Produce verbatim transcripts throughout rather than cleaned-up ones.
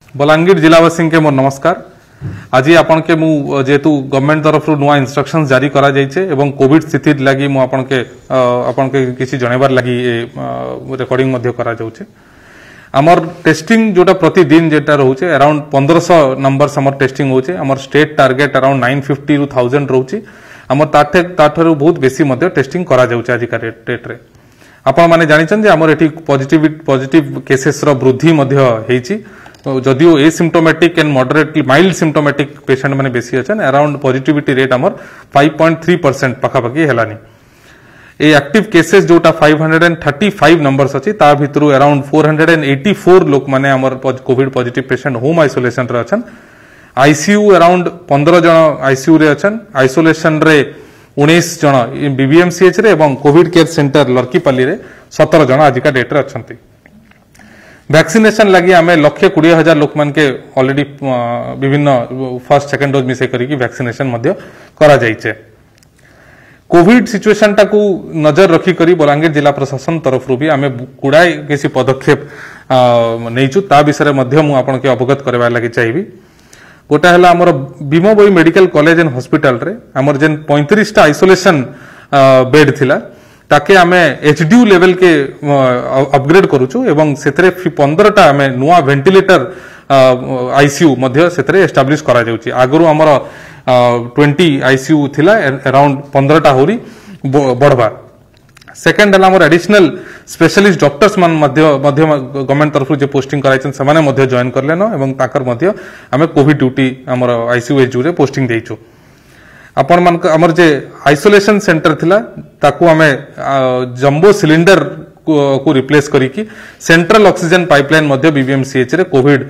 बलांगीर जिलावासी के मोर नमस्कार। आज आपण के मु जेतु गवर्नमेंट तरफ नुआ इंस्ट्रक्शंस जारी करा जाइछे एवं कोविड स्थिति लगी मु आपण के आपण के किछि जणेबार लगी रिकॉर्डिंग मध्य करा जाउछे। हमर टेस्टिंग जोटा प्रतिदिन जेटा रहउछे अराउंड पंद्रह सौ नंबर्स हमर टेस्टिंग होउछे। हमर state target around nine fifty two thousand रहउछे। हमर ताठे ताठरो बहुत बेसी मध्य टेस्टिंग करा जाउछे आज का डेट रे। आपण माने जानिछन जे हमर एठी पॉजिटिव पॉजिटिव केसेस रो वृद्धि मध्य हेछि। जदियो asymptomatic and moderately mild symptomatic patient माने बेसी अछन। अराउंड पॉजिटिविटी रेट हमर फाइव पॉइंट थ्री परसेंट पाखापाखि हेलानी। ए एक्टिव केसेस जोटा five hundred thirty five numbers अछि ता भितरु around four hundred eighty four लोक माने हमर covid positive patient home isolation रे अछन। आईसीयू अराउंड पंद्रह जन आईसीयू रे अछन। आइसोलेशन रे उन्नीस जन बीबीएमसीएच रे एवं कोविड केयर सेंटर लड़कीपल्ली रे सत्रह जन आज का डेट रे अछंती। वैक्सीनेशन लगी आमे लक्षे कोड़े हजार लोक मान के ऑलरेडी विभिन्न फर्स्ट सेकंड डोज मिसे करी वैक्सीनेशन मध्य करा जाइछे। कोविड सिचुएशन टाकू नजर रखी करी बलांगीर जिला प्रशासन तरफ भी आमे गुड़ाई किसी पदक्षेप नहींचु ता विषय मध्य मु आपन के अवगत करबा लगी चाहिए। गोटा हला हमर बीमोबई मेडिकल कॉलेज एंड हॉस्पिटल रे हमर जेन पैंतीस टा आइसोलेशन बेड थिला ताके आमे एचडीयू लेवल के अपग्रेड करूछु एवं सेतरे पंद्रह टा आमे नुआ वेंटिलेटर आईसीयू मध्य सेतरे एस्टाब्लिश करा जाउची। आगरु हमर ट्वेंटी आईसीयू थिला अराउंड पंद्रह टा होरी बढ़बा। सेकंड हला हमर एडिशनल स्पेशलिस्ट डॉक्टर्स मान मध्य मध्य गवर्नमेंट तरफ जे पोस्टिंग कराइछन समाने मध्य जॉइन करलेन एवं ताकर मध्य आमे कोविड ड्यूटी हमर आईसीयू एचडीयू रे पोस्टिंग देइछु। आपण मान हमर जे आइसोलेशन सेंटर थिला ताकू हमें जंबो सिलिंडर को रिप्लेस करी की सेंट्रल ऑक्सीजन पाइपलाइन मध्य बीबीएमसीएच रे कोविड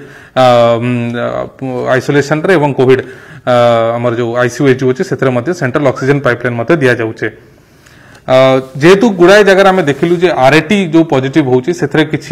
आइसोलेशन रे एवं कोविड हमर जो आईसीयू एचडीयू अछि सेतरे मध्य सेंट्रल ऑक्सीजन पाइपलाइन मध्य दिया जाउछे। जेहेतु गुड़ाई जगह आम देखिलु जे आरएटी जो पॉजिटिव होउची सेथरे किछि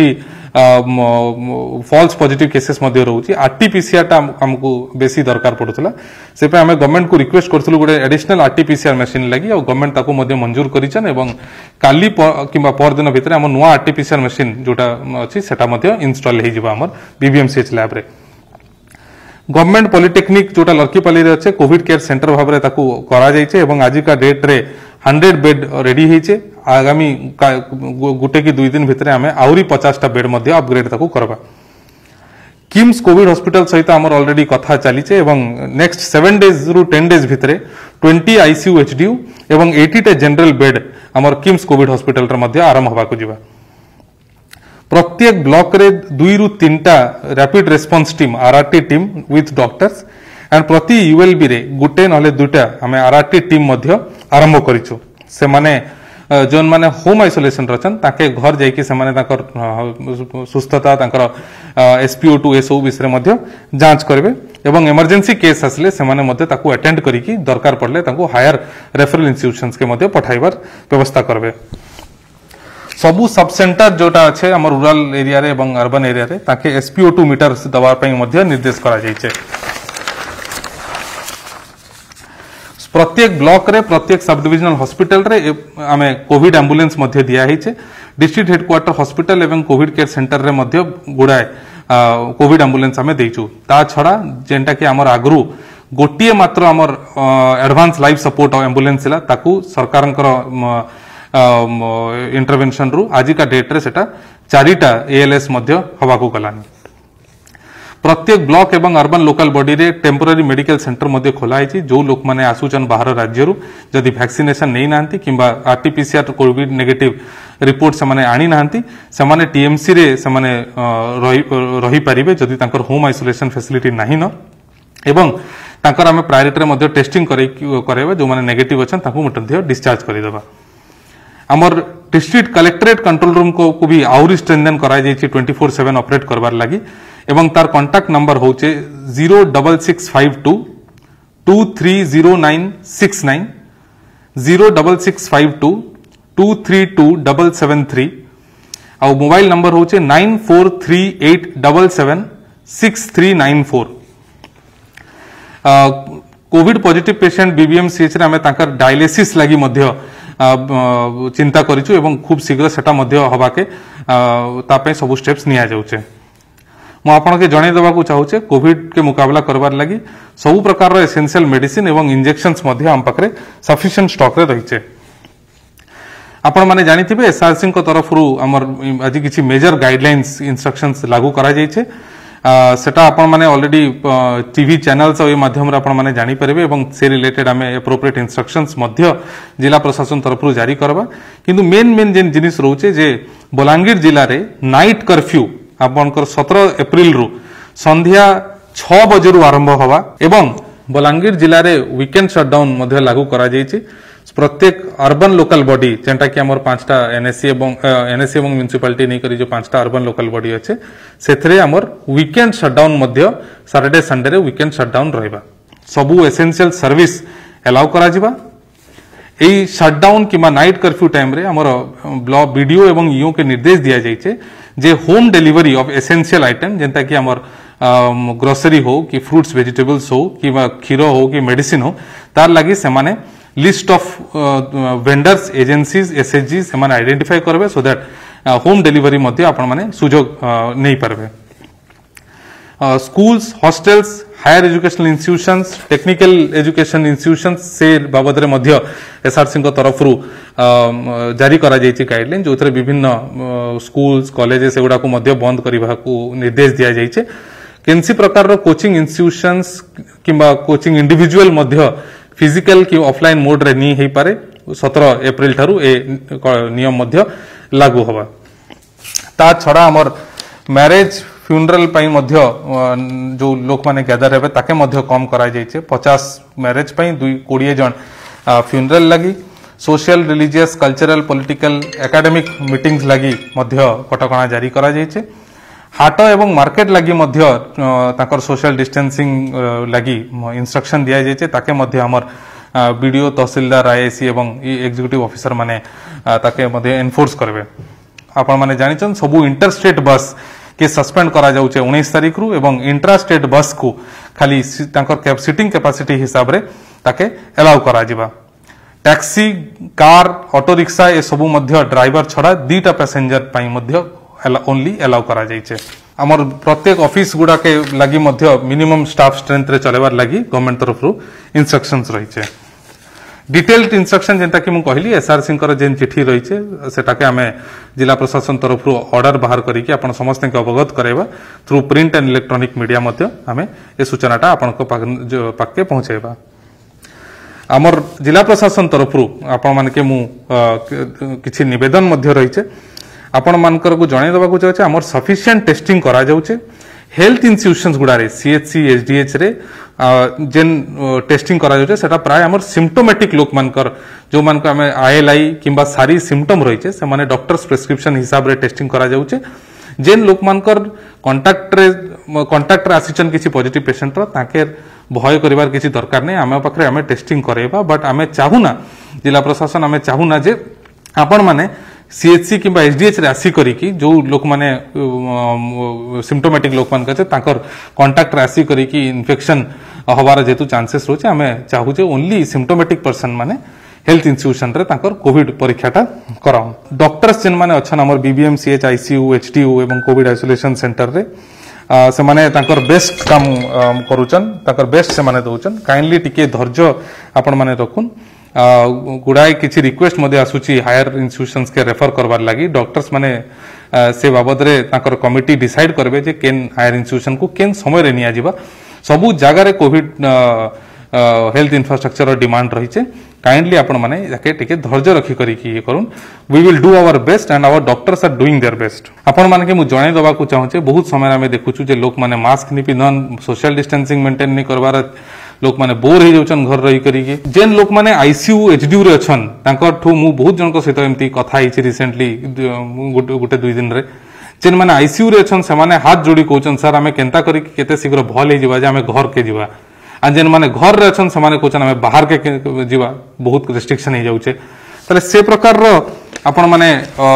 फॉल्स पॉजिटिव केसेस मध्य रहउची। आरटीपीसीआर टा हमको बेसी दरकार पड़ुतला से पे हमें गवर्नमेंट को रिक्वेस्ट करथलु गोटे एडिशनल आरटीपीसीआर मशीन लगी और गवर्नमेंट ताको मध्य मंजूर करिछन एवं काली किबा पर दिन भितर हम नुआ आरटीपीसीआर मशीन जोटा अछि सेटा मध्य इंस्टॉल हे जिबा हमर बीबीएमसीएच लैब रे। गवर्नमेंट पॉलिटेक्निक जोटा लड़कीपल्ली रे अछि कोविड केयर सेंटर भाव रे ताकू करा जाइछे एवं आज का डेट रे हंड्रेड बेड रेडी होइछे। आगामी गुटे की दुई दिन भितर आमे आउरी पचास टा बेड मध्य अपग्रेड ताकू करबा। किम्स कोविड हॉस्पिटल सहित हमर ऑलरेडी कथा चलीछे एवं नेक्स्ट सेवन डेज रु टेन डेज भितर ट्वेंटी आईसीयू एचडीयू एवं एटी टा जनरल बेड हमर किम्स कोविड हॉस्पिटल रे मध्य आरंभ होबाकू जिबा। प्रत्येक ब्लॉक रे दुई रु तीन टा rapid response team RRT team with doctors and प्रति यूएलबी रे गुटे नले दुटा हमें आरआरटी टीम मध्य आरंभ करिछु। से माने जोन माने होम आइसोलेशन रचन ताके घर जाइके से माने ताकर सुस्थता ताकर एसपीओ टू एसओ विषय मध्य जांच करबे एवं इमरजेंसी केस आसले से माने मध्य ताकू अटेंड करिकी दरकार पड़ले ताकू हायर रेफरल इंस्टीट्यूशंस के मध्य पठाइबार व्यवस्था करबे। सबु सब सेंटर जोटा अच्छे हमर रूरल एरिया रे एवं अर्बन एरिया रे ताके एसपीओ टू मीटर दवा पई मध्य निर्देश करा जाइछे। प्रत्येक ब्लॉक रे प्रत्येक सब डिविजनल हॉस्पिटल रे आमे कोविड एम्बुलेंस मध्य दिया हिचे। डिस्ट्रिक्ट हेडक्वार्टर हॉस्पिटल एवं कोविड केयर सेंटर रे मध्य गुड़ाए कोविड एम्बुलेंस आमे देइछु। ता छड़ा जेंटा कि हमर आगरु गोटिए मात्र हमर एडवांस लाइफ सपोर्ट एम्बुलेंस थिला ताकू सरकारनकर इंटरवेंशन रु आज का डेट रे सेटा चारिटा एएलएस मध्य हवाकू गलानी। प्रत्येक ब्लॉक एवं अर्बन लोकल बॉडी रे टेम्पोररी मेडिकल सेंटर मध्य खोला है। जो लोक माने आसुचन बाहर राज्य जदि वैक्सीनेशन नहीं नांती किंबा आरटीपीसीआर कोविड नेगेटिव रिपोर्ट से माने आनी नांती से माने टीएमसी रे से माने रही रही परिबे जदि तांकर होम आइसोलेशन फैसिलिटी नहीं न एवं तांकर हमें प्रायोरिटी रे मध्य टेस्टिंग करे करेबे जो माने नेगेटिव अछन ताकू मध्य डिस्चार्ज करि देबा। हमर डिस्ट्रिक्ट कलेक्टरेट कंट्रोल रूम को, को भी आउरी स्ट्रेंथन करा जाइछि ट्वेंटी फोर सेवन ऑपरेट करबार लागि एवं तार कांटेक्ट नंबर होचे zero double six five two two three zero nine six nine zero double six five two two three two double seven three और मोबाइल नंबर होचे nine four three eight double seven six three nine four. Covid positive patient BBMCH रे हमें तांकर dialysis लागि मध्य चिंता करिछु एवं खूब शीघ्र सेटा मध्य हवाके तापे सब स्टेप्स निया जाउचे। मु आपन के जणे देबा को चाहूचे कोविड के मुकाबला करबार लागि सब प्रकार एसेंशियल मेडिसिन एवं इंजेक्शंस मध्य हम पाखरे सफिशिएंट स्टॉक रे रहिचे। आपण माने जानिथिबे एसआरसी को तरफ रु हमर आज किछि मेजर गाइडलाइंस इंस्ट्रक्शंस लागू करा जाइछे। सेटा आपण माने ऑलरेडी टीवी चैनल्स और माध्यम रे आपण माने जानि परबे एवं से रिलेटेड हमें एप्रोप्रिएट इंस्ट्रक्शंस मध्य जिला प्रशासन तरफ रु जारी करबा। किंतु मेन मेन जेन जिनिस रहउचे जे बलांगीर जिल्ला रे नाइट कर्फ्यू आपनकर सत्रह अप्रैल रु संध्या छह बजे रु आरंभ होबा एवं बलांगीर जिल्ला रे वीकेंड शटडाउन मध्य लागू करा जाइछे। प्रत्येक अर्बन लोकल बॉडी जेंटा कि हमर पांचटा एनएससी एवं एनएससी एवं म्युनिसिपालिटी नै करी जो पांचटा अर्बन लोकल बॉडी अछि सेथरे हमर वीकेंड शटडाउन मध्य सैटरडे संडे रे वीकेंड शटडाउन रहबा। सबु एसेंशियल सर्विस अलाउ करा जिबा। एई शटडाउन किमा नाइट कर्फ्यू टाइम रे हमर ब्लॉक वीडियो एवं ईओ के निर्देश दिया जाइछे जे home delivery of essential item जेंता कि हमर ग्रोसरी हो कि फ्रूट्स वेजिटेबल्स हो कि क्षीर हो कि मेडिसिन हो तार लागि से माने list of vendors agencies SHG से माने आइडेंटिफाई करबे सो दैट होम डिलीवरी मध्य आपण माने सुजोग नै परबे। Schools hostels higher educational institutions technical education institutions से बाबद रे मध्य एसआरसी को तरफ रु जारी करा जायछि गाइडलाइन जो थरे विभिन्न स्कूल्स कॉलेजेस एगुडा को मध्य बंद करबा को निर्देश दिया जायछि। केनसी प्रकार रो कोचिंग इंस्टीट्यूशंस किबा कोचिंग इंडिविजुअल मध्य फिजिकल कि ऑफलाइन मोड रे नी हे पारे सत्रह अप्रैल ठारू ए नियम मध्य लागू होबा। ता छडा हमर मैरिज फ्यूनरल पई मध्य जो लोक माने गैदर हेबे ताके मध्य कम करा जायछे। पचास मैरिज पई बीस जन फ्यूनरल लागि social religious cultural political academic meetings लागि मध्य कटकणा जारी करा जायछे। हाट एवं मार्केट लगी मध्य ताकर सोशल डिस्टेंसिंग लगी इंस्ट्रक्शन दिया जायछे ताके मध्य हमर बीडीओ तहसीलदार आईएसी एवं एग्जीक्यूटिव ऑफिसर माने ताके मध्य एनफोर्स करबे। आपण माने जानिछन सबु इंटर स्टेट बस के सस्पेंड करा जाउछे उन्नीस तारिख रु एवं इंट्रा स्टेट बस को खाली ताकर सीटिंग कैपेसिटी हिसाब रे ताके अलाउ करा जिबा। टैक्सी कार ऑटो रिक्शा ए सबु मध्य ड्राइवर छडा दीटा पैसेंजर पई मध्य ओनली अलाउ करा जायछे। हमर प्रत्येक ऑफिस गुडा के लागि मध्य मिनिमम स्टाफ स्ट्रेंथ रे चलेबार लागि गवर्नमेंट तरफ रु इंस्ट्रक्शंस रहिछे। डिटेल्ड इंस्ट्रक्शन जेंता कि मु कहली एसआरसी कर जेन चिठी रहिछे सेटा के हमें जिला प्रशासन तरफ रु ऑर्डर बाहर करी कि आपण समस्त के अवगत कराइबा through print and electronic media मध्य हमें ए सूचनाटा आपण को पाक के पहुंचाइबा। हमर जिला प्रशासन तरफ रु आपण मान के मु किछि निवेदन मध्य रहिछे आपण मानकर को जणे दबा को चाहे हमर सफिशिएंट टेस्टिंग करा जाउछे। हेल्थ इंस्टीट्यूशंस गुडा रे सीएचसी एसडीएच रे जेन टेस्टिंग करा जाउछे सेटा प्राय हमर सिम्पटोमेटिक लोक मानकर जो मान को हमें आईएलआई किंबा सारी सिम्पटम रहिछे से माने डॉक्टर्स प्रिस्क्रिप्शन हिसाब रे टेस्टिंग करा जाउछे। जेन लोक मानकर कांटेक्ट रे कांटेक्ट रे आसीचन किछि पॉजिटिव पेशेंट रो ताके भय करिवार किछि दरकार नै। हमें पाखरे हमें टेस्टिंग करेबा बट हमें चाहुना जिला प्रशासन हमें चाहुना जे आपण माने सीएचसी किंबा एसडीएच रे आसी करी कि जो लोक माने सिम्पटोमेटिक लोक मान कते ताकर कांटेक्ट रे आसी करी कि इन्फेक्शन हवार जेतु चांसेस रोचे हमें चाहू जे ओनली सिम्पटोमेटिक पर्सन माने हेल्थ इंस्टीट्यूशन रे ताकर कोविड परीक्षाटा कराउ। डॉक्टर्स जेन माने अछन हमर बीबीएम सीएच आईसीयू एचडीयू एवं कोविड आइसोलेशन सेंटर रे से माने ताकर बेस्ट काम करूचन ताकर बेस्ट से माने दोचन। काइंडली टिके धैर्य आपण माने रखुन। गुड़ाई किसी रिक्वेस्ट मध्य आसुची हायर इंस्टीट्यूशंस के रेफर करबार लागि डॉक्टर्स माने से बाबद रे ताकर कमिटी डिसाइड करबे जे केन हायर इंस्टीट्यूशन को केन समय रे निया जिबा। सबु जगह रे कोविड हेल्थ इंफ्रास्ट्रक्चर डिमांड रहिचे। काइंडली आपण माने जाके टिके धैर्य रखी करी कि ये करूं। We will do our best and our doctors are doing their best. आपण माने के मु जणे दबा को चाहूचे बहुत समय हमें देखुछु जे लोक माने मास्क नि पिनन सोशल डिस्टेंसिंग मेंटेन नि करबार लोक माने बोर हो जाउछन घर रही करी के। जेन लोक माने आईसीयू एचडीयू रे अछन तांकर ठो मु बहुत जन को सहित एमती कथा हिची रिसेंटली गुटे दुई दिन रे जेन माने आईसीयू रे अछन से माने हाथ जोड़ी कहउछन सर हमें केंता करी केते शीघ्र भल हे जिबा जे हमें घर के जिबा। आ जेन माने घर रे अछन से माने कहउछन हमें बाहर के जिबा बहुत रिस्ट्रिक्शन हे जाउछे। तले से प्रकार रो आपण माने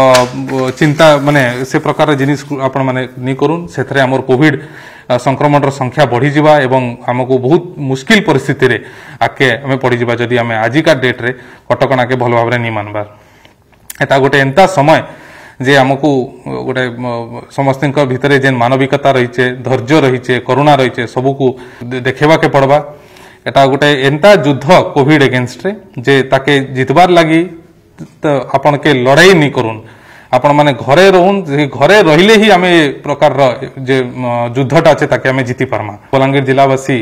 चिंता माने से प्रकार जिनिस आपण माने नि करूं सेथरे हमर कोविड संक्रमण संख्या बढ़ी जावा एवं हमको बहुत मुश्किल परिस्थिति रे आके हमें पड़ी जावा जदि हमें आजिका डेट रे कटकणा के भल भाव नहीं मानबार। एटा गोटे एंता समय जे आमको गोटे समस्त भितर जेन मानविकता रही है, धैर्य रही है, करुणा रही है, सबको देखेबा के पड़वा। एटा गोटे एंता युद्ध कोविड एगेंस्ट रे जे ताके जितबार लगी तो आपन के लड़ाई नहीं करूँ, आपण माने घरे रहून, घरे रहिले ही आमे प्रकार जे युद्धटा अच्छे ताके आमे जीति पारमा। बलांगीर जिलावासी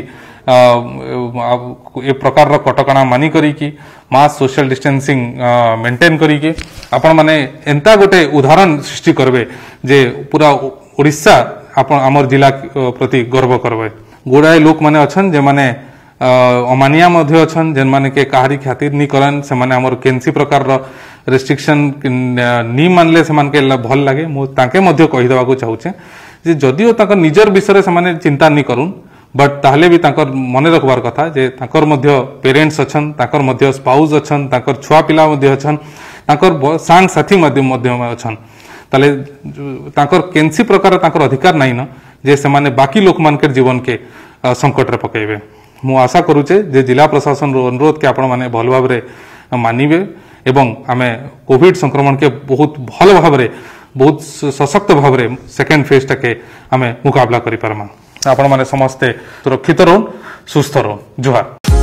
ए प्रकार कटकणा मानि करिकी मास सोशल डिस्टेंसिंग मेंटेन करिकी आपण माने एंता गोटे उदाहरण सृष्टि करबे जे पूरा ओडिशा आपण आमर जिला प्रति गर्व करबे। गुड़ाए लोक माने अछन जे माने अमानिया मध्य अछन, जेन माने के काहारी खातिर नी करन, से माने हमर केनसी प्रकार रेस्ट्रिक्शन नी मानले से मानके भल लागे। मु ताके मध्य कहि देबा को चाहूचे जे जदिओ ताकर निजर विषय से माने चिंता नी करूं, बट ताहले भी ताकर मने रखबार कथा जे ताकर मध्य पेरेंट्स अछन, ताकर मध्य स्पाउस अछन, ताकर छुआ पिला मध्य अछन, ताकर सांग साथी मध्य मध्य अछन। ताले ताकर केनसी प्रकार ताकर अधिकार नाही न जे से माने बाकी लोक मानकर जीवन के संकट रे पकेबे। मु आशा करूचे जे जिला प्रशासन रो अनुरोध के आपण माने भल भाबरे मानिबे एवं आमे कोविड संक्रमण के बहुत भल भाबरे बहुत सशक्त भाबरे सेकेंड फेज टाके आमे मुकाबला करि पारमा। आपण माने समस्ते सुरक्षित रहन, सुस्थ रहन। जोहार।